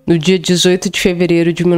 No dia 18 de fevereiro de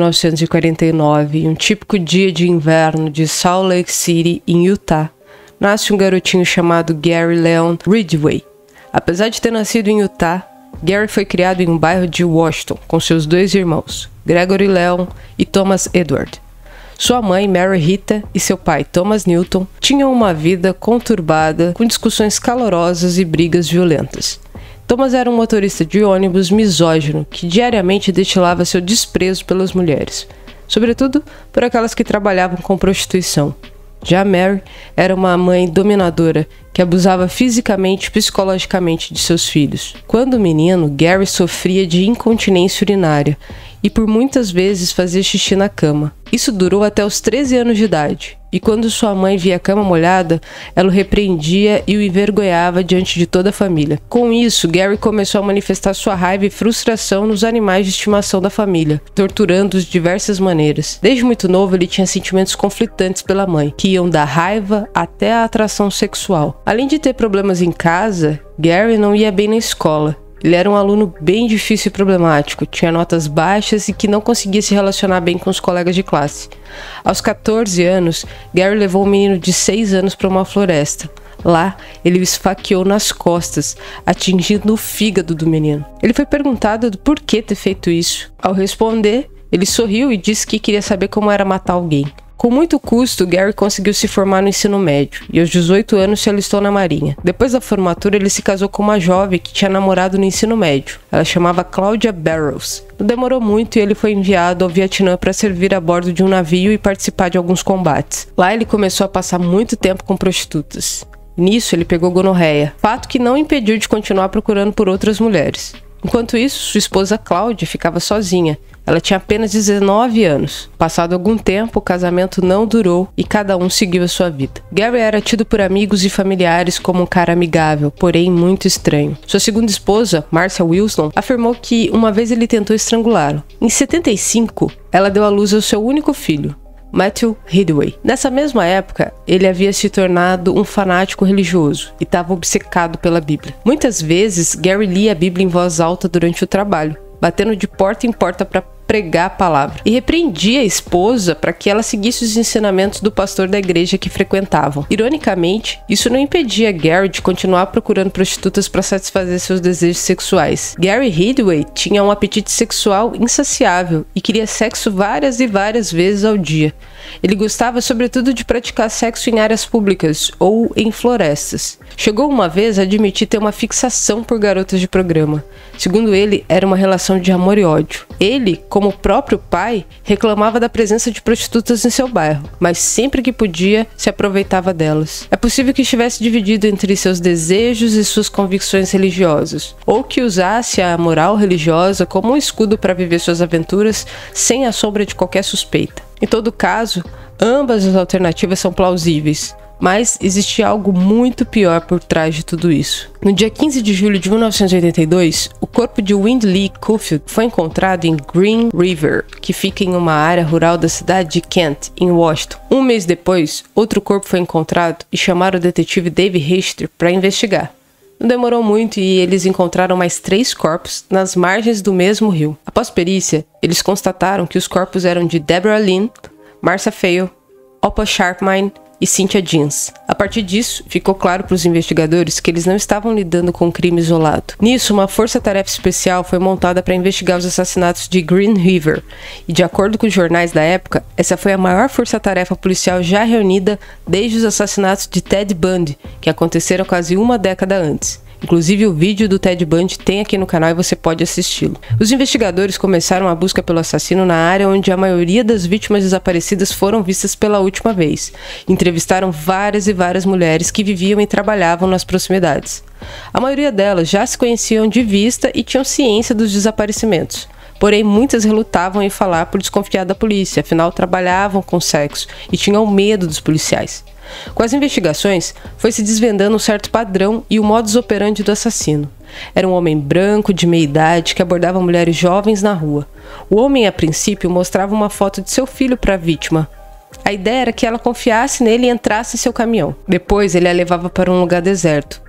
1949, em um típico dia de inverno de Salt Lake City, em Utah, nasce um garotinho chamado Gary Leon Ridgway. Apesar de ter nascido em Utah, Gary foi criado em um bairro de Washington com seus dois irmãos, Gregory Leon e Thomas Edward. Sua mãe, Mary Rita, e seu pai, Thomas Newton, tinham uma vida conturbada, com discussões calorosas e brigas violentas. Thomas era um motorista de ônibus misógino que diariamente destilava seu desprezo pelas mulheres, sobretudo por aquelas que trabalhavam com prostituição. Já Mary era uma mãe dominadora que abusava fisicamente e psicologicamente de seus filhos. Quando menino, Gary sofria de incontinência urinária e por muitas vezes fazia xixi na cama. Isso durou até os 13 anos de idade, e quando sua mãe via a cama molhada, ela o repreendia e o envergonhava diante de toda a família. Com isso, Gary começou a manifestar sua raiva e frustração nos animais de estimação da família, torturando-os de diversas maneiras. Desde muito novo, ele tinha sentimentos conflitantes pela mãe, que iam da raiva até a atração sexual. Além de ter problemas em casa, Gary não ia bem na escola. Ele era um aluno bem difícil e problemático, tinha notas baixas e que não conseguia se relacionar bem com os colegas de classe. Aos 14 anos, Gary levou um menino de 6 anos para uma floresta. Lá, ele o esfaqueou nas costas, atingindo o fígado do menino. Ele foi perguntado do porquê ter feito isso. Ao responder, ele sorriu e disse que queria saber como era matar alguém. Com muito custo, Gary conseguiu se formar no ensino médio e aos 18 anos se alistou na Marinha. Depois da formatura, ele se casou com uma jovem que tinha namorado no ensino médio. Ela chamava Claudia Barrows. Não demorou muito e ele foi enviado ao Vietnã para servir a bordo de um navio e participar de alguns combates. Lá ele começou a passar muito tempo com prostitutas. Nisso, ele pegou gonorreia, fato que não impediu de continuar procurando por outras mulheres. Enquanto isso, sua esposa Cláudia ficava sozinha. Ela tinha apenas 19 anos. Passado algum tempo, o casamento não durou e cada um seguiu a sua vida. Gary era tido por amigos e familiares como um cara amigável, porém muito estranho. Sua segunda esposa, Marcia Wilson, afirmou que uma vez ele tentou estrangulá-lo. Em 75, ela deu à luz ao seu único filho, Matthew Ridgway. Nessa mesma época, ele havia se tornado um fanático religioso e estava obcecado pela Bíblia. Muitas vezes, Gary lia a Bíblia em voz alta durante o trabalho, batendo de porta em porta para pregar a palavra, e repreendia a esposa para que ela seguisse os ensinamentos do pastor da igreja que frequentavam. Ironicamente, isso não impedia Gary de continuar procurando prostitutas para satisfazer seus desejos sexuais. Gary Ridgway tinha um apetite sexual insaciável e queria sexo várias e várias vezes ao dia. Ele gostava sobretudo de praticar sexo em áreas públicas ou em florestas. Chegou uma vez a admitir ter uma fixação por garotas de programa. Segundo ele, era uma relação de amor e ódio. Ele, como o próprio pai, reclamava da presença de prostitutas em seu bairro, mas sempre que podia, se aproveitava delas. É possível que estivesse dividido entre seus desejos e suas convicções religiosas, ou que usasse a moral religiosa como um escudo para viver suas aventuras sem a sombra de qualquer suspeita. Em todo caso, ambas as alternativas são plausíveis. Mas existia algo muito pior por trás de tudo isso. No dia 15 de julho de 1982, o corpo de Windley Cuffield foi encontrado em Green River, que fica em uma área rural da cidade de Kent, em Washington. Um mês depois, outro corpo foi encontrado e chamaram o detetive Dave Richter para investigar. Não demorou muito e eles encontraram mais 3 corpos nas margens do mesmo rio. Após perícia, eles constataram que os corpos eram de Deborah Lynn, Marcia Fail, Opal Sharpmine e Cynthia Jeans. A partir disso, ficou claro para os investigadores que eles não estavam lidando com um crime isolado. Nisso, uma força-tarefa especial foi montada para investigar os assassinatos de Green River, e de acordo com os jornais da época, essa foi a maior força-tarefa policial já reunida desde os assassinatos de Ted Bundy, que aconteceram quase uma década antes. Inclusive o vídeo do Ted Bundy tem aqui no canal e você pode assisti-lo. Os investigadores começaram a busca pelo assassino na área onde a maioria das vítimas desaparecidas foram vistas pela última vez. Entrevistaram várias e várias mulheres que viviam e trabalhavam nas proximidades. A maioria delas já se conheciam de vista e tinham ciência dos desaparecimentos. Porém, muitas relutavam em falar por desconfiar da polícia, afinal trabalhavam com sexo e tinham medo dos policiais. Com as investigações, foi se desvendando um certo padrão e o modus operandi do assassino. Era um homem branco, de meia idade, que abordava mulheres jovens na rua. O homem, a princípio, mostrava uma foto de seu filho para a vítima. A ideia era que ela confiasse nele e entrasse em seu caminhão. Depois, ele a levava para um lugar deserto.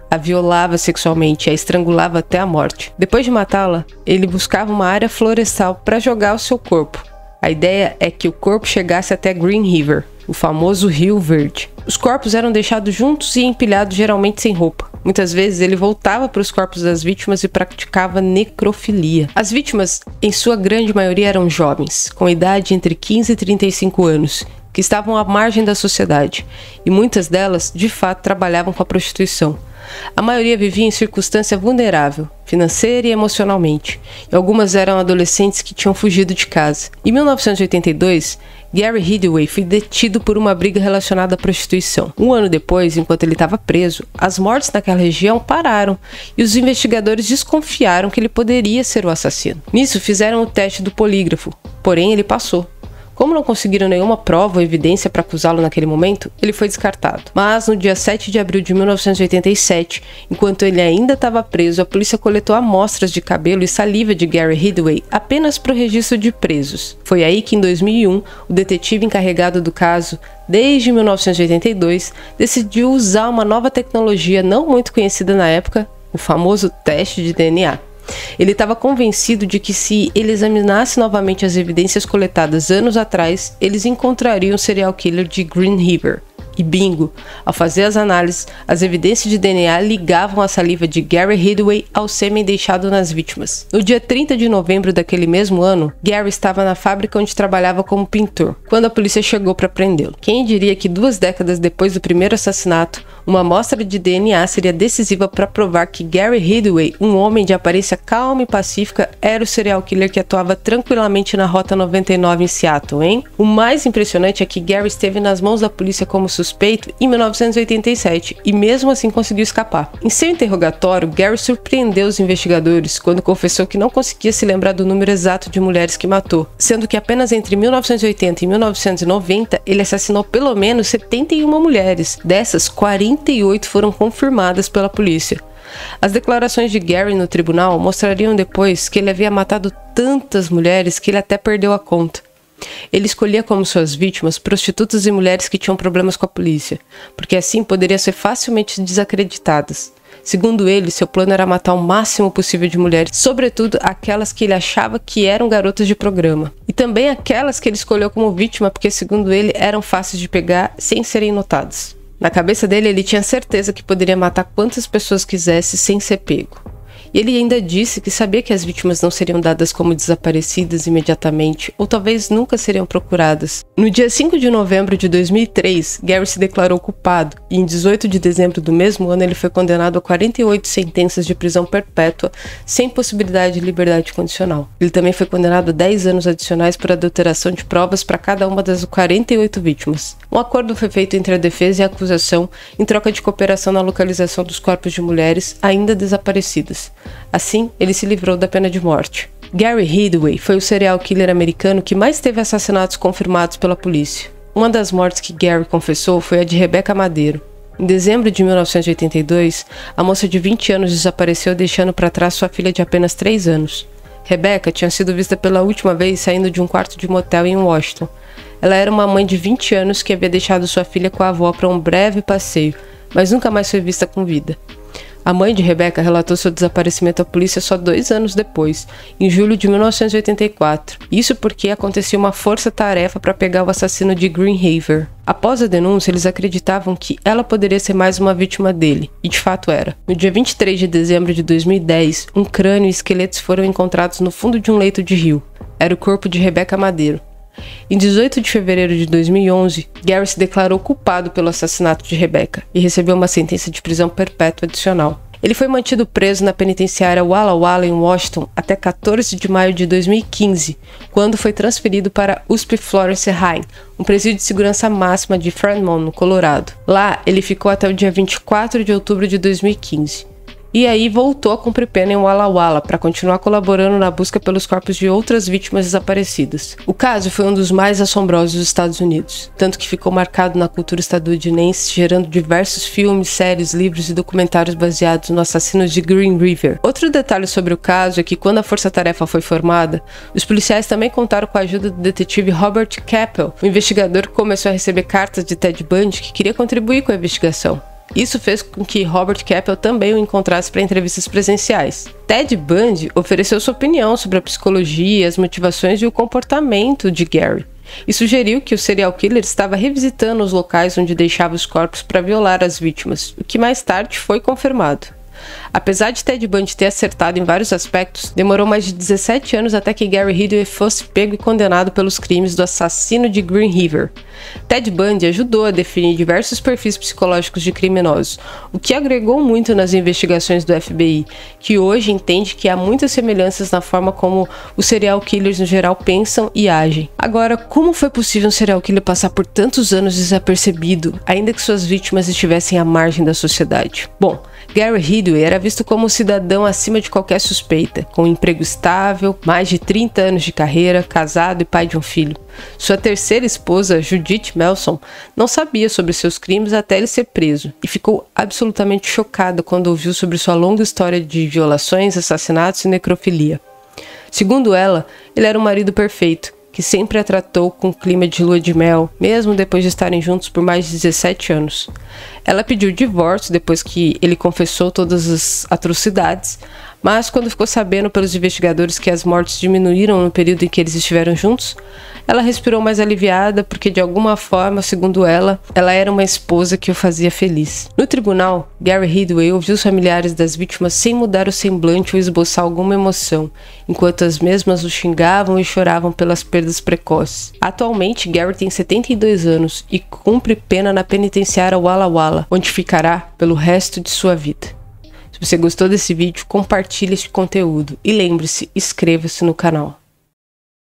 a violava sexualmente e a estrangulava até a morte. Depois de matá-la, ele buscava uma área florestal para jogar o seu corpo. A ideia é que o corpo chegasse até Green River, o famoso Rio Verde. Os corpos eram deixados juntos e empilhados geralmente sem roupa. Muitas vezes ele voltava para os corpos das vítimas e praticava necrofilia. As vítimas, em sua grande maioria, eram jovens, com idade entre 15 e 35 anos, que estavam à margem da sociedade, e muitas delas, de fato, trabalhavam com a prostituição. A maioria vivia em circunstância vulnerável, financeira e emocionalmente, e algumas eram adolescentes que tinham fugido de casa. Em 1982, Gary Ridgway foi detido por uma briga relacionada à prostituição. Um ano depois, enquanto ele estava preso, as mortes naquela região pararam e os investigadores desconfiaram que ele poderia ser o assassino. Nisso, fizeram o teste do polígrafo, porém ele passou. Como não conseguiram nenhuma prova ou evidência para acusá-lo naquele momento, ele foi descartado. Mas no dia 7 de abril de 1987, enquanto ele ainda estava preso, a polícia coletou amostras de cabelo e saliva de Gary Ridgway apenas para o registro de presos. Foi aí que em 2001, o detetive encarregado do caso, desde 1982, decidiu usar uma nova tecnologia não muito conhecida na época, o famoso teste de DNA. Ele estava convencido de que se ele examinasse novamente as evidências coletadas anos atrás, eles encontrariam o serial killer de Green River. E bingo! Ao fazer as análises, as evidências de DNA ligavam a saliva de Gary Ridgway ao sêmen deixado nas vítimas. No dia 30 de novembro daquele mesmo ano, Gary estava na fábrica onde trabalhava como pintor, quando a polícia chegou para prendê-lo. Quem diria que 2 décadas depois do primeiro assassinato, uma amostra de DNA seria decisiva para provar que Gary Ridgway, um homem de aparência calma e pacífica, era o serial killer que atuava tranquilamente na Rota 99 em Seattle, hein? O mais impressionante é que Gary esteve nas mãos da polícia como suspeito em 1987 e mesmo assim conseguiu escapar. Em seu interrogatório, Gary surpreendeu os investigadores quando confessou que não conseguia se lembrar do número exato de mulheres que matou, sendo que apenas entre 1980 e 1990 ele assassinou pelo menos 71 mulheres. Dessas, 48 foram confirmadas pela polícia. As declarações de Gary no tribunal mostrariam depois que ele havia matado tantas mulheres que ele até perdeu a conta. Ele escolhia como suas vítimas prostitutas e mulheres que tinham problemas com a polícia, porque assim poderiam ser facilmente desacreditadas. Segundo ele, seu plano era matar o máximo possível de mulheres, sobretudo aquelas que ele achava que eram garotas de programa. E também aquelas que ele escolheu como vítima porque, segundo ele, eram fáceis de pegar sem serem notadas. Na cabeça dele, ele tinha certeza que poderia matar quantas pessoas quisesse sem ser pego. E ele ainda disse que sabia que as vítimas não seriam dadas como desaparecidas imediatamente, ou talvez nunca seriam procuradas. No dia 5 de novembro de 2003, Gary se declarou culpado, e em 18 de dezembro do mesmo ano ele foi condenado a 48 sentenças de prisão perpétua, sem possibilidade de liberdade condicional. Ele também foi condenado a 10 anos adicionais por adulteração de provas para cada uma das 48 vítimas. Um acordo foi feito entre a defesa e a acusação em troca de cooperação na localização dos corpos de mulheres ainda desaparecidas. Assim, ele se livrou da pena de morte. Gary Ridgway foi o serial killer americano que mais teve assassinatos confirmados pela polícia. Uma das mortes que Gary confessou foi a de Rebecca Madeiro. Em dezembro de 1982, a moça de 20 anos desapareceu deixando para trás sua filha de apenas 3 anos. Rebecca tinha sido vista pela última vez saindo de um quarto de motel em Washington. Ela era uma mãe de 20 anos que havia deixado sua filha com a avó para um breve passeio, mas nunca mais foi vista com vida. A mãe de Rebecca relatou seu desaparecimento à polícia só 2 anos depois, em julho de 1984. Isso porque acontecia uma força-tarefa para pegar o assassino de Green River. Após a denúncia, eles acreditavam que ela poderia ser mais uma vítima dele, e de fato era. No dia 23 de dezembro de 2010, um crânio e esqueletos foram encontrados no fundo de um leito de rio. Era o corpo de Rebecca Madeiro. Em 18 de fevereiro de 2011, Gary se declarou culpado pelo assassinato de Rebecca e recebeu uma sentença de prisão perpétua adicional. Ele foi mantido preso na penitenciária Walla Walla em Washington até 14 de maio de 2015, quando foi transferido para USP Florence High, um presídio de segurança máxima de Fremont, no Colorado. Lá, ele ficou até o dia 24 de outubro de 2015. E aí voltou a cumprir pena em Walla Walla para continuar colaborando na busca pelos corpos de outras vítimas desaparecidas. O caso foi um dos mais assombrosos dos Estados Unidos, tanto que ficou marcado na cultura estadunidense, gerando diversos filmes, séries, livros e documentários baseados no assassino de Green River. Outro detalhe sobre o caso é que quando a força-tarefa foi formada, os policiais também contaram com a ajuda do detetive Robert Capel, um investigador que começou a receber cartas de Ted Bundy que queria contribuir com a investigação. Isso fez com que Robert Capel também o encontrasse para entrevistas presenciais. Ted Bundy ofereceu sua opinião sobre a psicologia, as motivações e o comportamento de Gary, e sugeriu que o serial killer estava revisitando os locais onde deixava os corpos para violar as vítimas, o que mais tarde foi confirmado. Apesar de Ted Bundy ter acertado em vários aspectos, demorou mais de 17 anos até que Gary Ridgway fosse pego e condenado pelos crimes do assassino de Green River. Ted Bundy ajudou a definir diversos perfis psicológicos de criminosos, o que agregou muito nas investigações do FBI, que hoje entende que há muitas semelhanças na forma como os serial killers no geral pensam e agem. Agora, como foi possível um serial killer passar por tantos anos desapercebido, ainda que suas vítimas estivessem à margem da sociedade? Bom, Gary Ridgway era visto como um cidadão acima de qualquer suspeita, com um emprego estável, mais de 30 anos de carreira, casado e pai de um filho. Sua terceira esposa, Judith Melson, não sabia sobre seus crimes até ele ser preso, e ficou absolutamente chocada quando ouviu sobre sua longa história de violações, assassinatos e necrofilia. Segundo ela, ele era um marido perfeito, que sempre a tratou com clima de lua de mel, mesmo depois de estarem juntos por mais de 17 anos. Ela pediu divórcio depois que ele confessou todas as atrocidades, mas quando ficou sabendo pelos investigadores que as mortes diminuíram no período em que eles estiveram juntos, ela respirou mais aliviada porque, de alguma forma, segundo ela era uma esposa que o fazia feliz. No tribunal, Gary Ridgway ouviu os familiares das vítimas sem mudar o semblante ou esboçar alguma emoção, enquanto as mesmas o xingavam e choravam pelas perdas precoces. Atualmente, Gary tem 72 anos e cumpre pena na penitenciária Walla Walla, onde ficará pelo resto de sua vida. Se você gostou desse vídeo, compartilhe este conteúdo e lembre-se, inscreva-se no canal.